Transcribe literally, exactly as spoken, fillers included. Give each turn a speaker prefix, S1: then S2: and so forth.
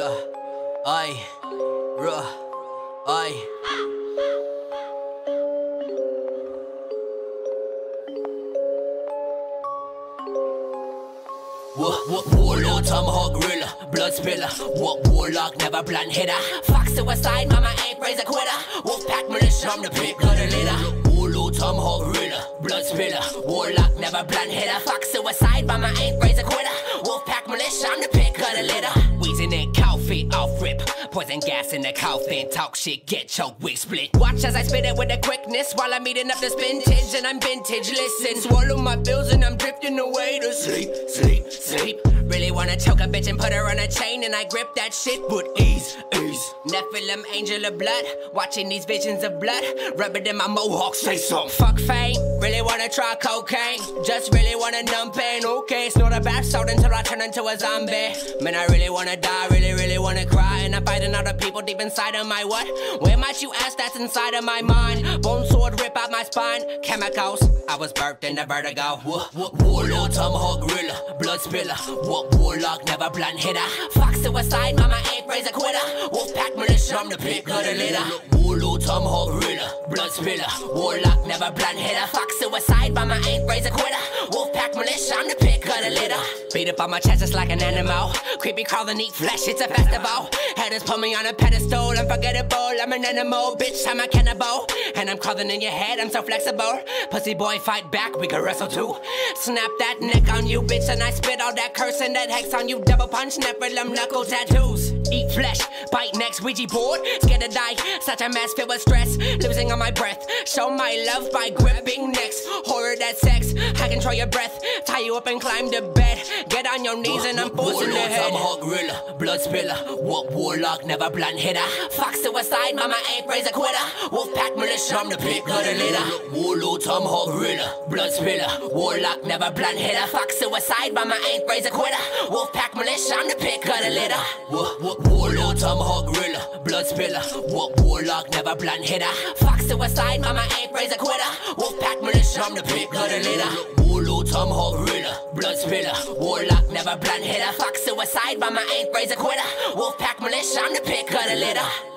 S1: Yeah, I, ruh, I. Warlord, tomahawk gorilla, blood spiller. What warlock, never blunt hitter. Fox suicide, mama ain't raise a quitter. Wolfpack militia, I'm the pick of the litter. Warlord, tomahawk gorilla, blood spiller. Warlock, never blunt hitter. Fox suicide, mama ain't raise a quitter. Wolfpack militia, I'm the pick of the litter. Wheezing in cow feet, off rip. Poison gas in the coffin, talk shit, get choked, wig split. Watch as I spit it with the quickness while I'm eating up this vintage and I'm vintage. Listen, swallow my pills and I'm drifting away to sleep, sleep, sleep. Really wanna choke a bitch and put her on a chain and I grip that shit, but ease, ease. Nephilim, angel of blood, watching these visions of blood. Rub it in my mohawk, say something. Fuck fame, really wanna try cocaine. Just really wanna numb pain, okay. Snort a bath salt until I turn into a zombie. Man, I really wanna die, really, really wanna cry. And I'm fighting other people deep inside of my what? Where might you ask that's inside of my mind? Bone sword rip out my spine. Chemicals, I was birthed in the vertigo. Warlord, tomahawk gorilla, blood spiller. What warlock, never blunt hitter. Fox suicide, mama ain't raise a quitter. Wolfpack militia, I'm the pick of the litter. Warlord, tomahawk gorilla, blood spiller. Warlock, never blunt hitter. Fox suicide, mama ain't raise a quitter. Wolfpack militia, I'm the pick of the litter. Beat up on my chest just like an animal. Creepy crawling, eat flesh, it's a festival. Haters put me on a pedestal, unforgettable. I'm an animal, bitch, I'm a cannibal. And I'm crawling in your head, I'm so flexible. Pussy boy, fight back, we can wrestle too. Snap that neck on you, bitch, and I spit all that curse and that hex on you. Double punch, Nephilim, knuckle tattoos. Eat flesh, bite necks, Ouija board. Scared to die, such a mess filled with stress. Losing on my breath, show my love by gripping necks. Horror that sex, I control your breath. Tie you up and climb the bed. Get on your knees and I'm forcing the head. Tomahawk gorilla, blood spiller. What warlock, never blunt hitter. Fox suicide, mama ain't raise a quitter. Wolfpack militia, I'm the pick of the litter. Warlord, tomahawk gorilla, blood spiller. Warlock, never blunt hitter. Fox suicide, mama ain't raise a quitter. Wolfpack militia, I'm the pick of the litter. Warlord, tomahawk gorilla, blood spiller. What warlock, never blunt hitter. Fox suicide, mama ain't raise a quitter. Wolfpack militia, I'm the pick of the litter. Warlord, tomahawk gorilla, blood spiller. Warlock, never blunt hitter. Fox suicide, mama ain't raise a quitter. Wolfpack militia, I'm the pick of the litter.